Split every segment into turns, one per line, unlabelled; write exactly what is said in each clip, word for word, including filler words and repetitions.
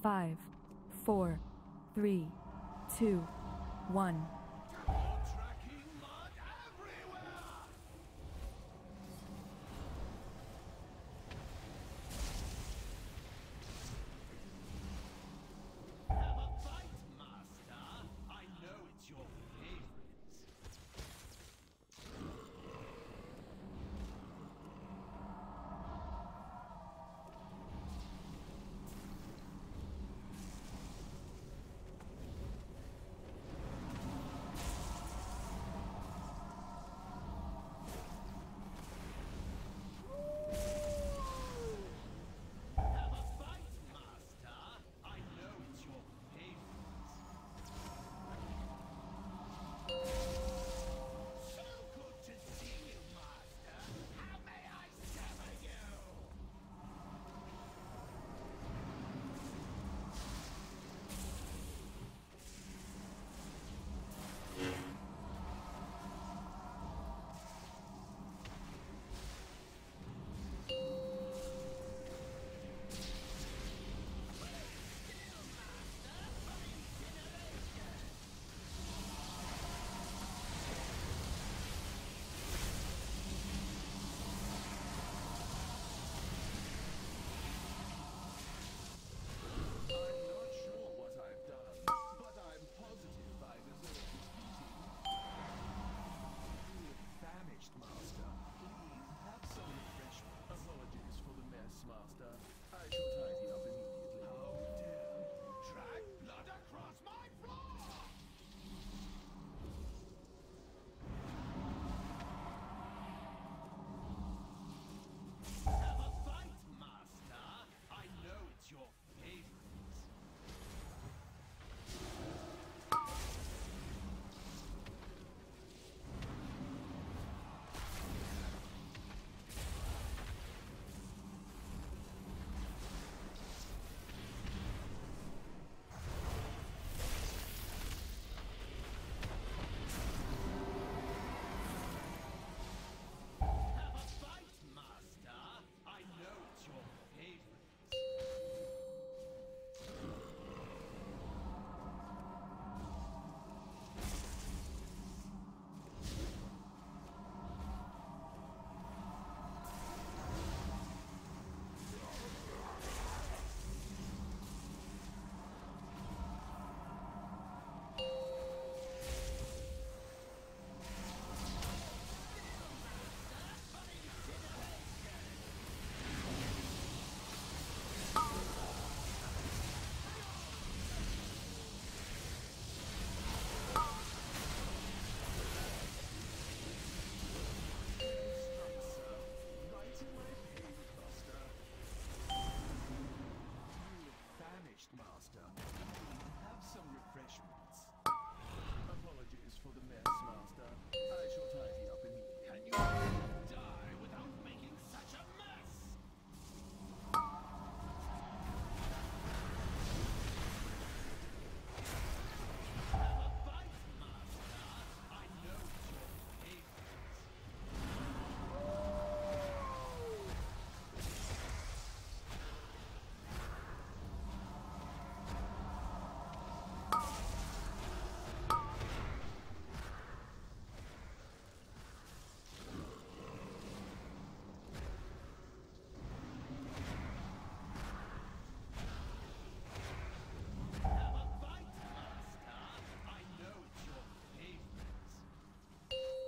Five, four, three, two, one.
Tracking mud everywhere! Have a fight, Master. I know it's your favorite. Have a fight, Master. I know it's your favorite. So good to see you, Master. How may I serve you? I'm not sure what I've done, but I'm positive I deserve this beating. You look famished, Master. Please, have some refreshment. Apologies for the mess, Master. I shall tidy up immediately. How dare you drag blood across my floor! Have a fight, Master. I know it's your favorite. Have a fight, Master. I know it's your favorite. Right in my pain, Buster. You look famished, Master. Please, have some refreshments. Apologies for the mess, Master. I shall tidy up immediately. Can you die without making such a mess? Have a fight, Master. I know it's your favorite. Have a fight, Master. I know it's your favorite.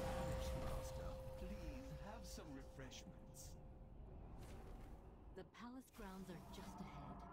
The palace palace grounds are just ahead.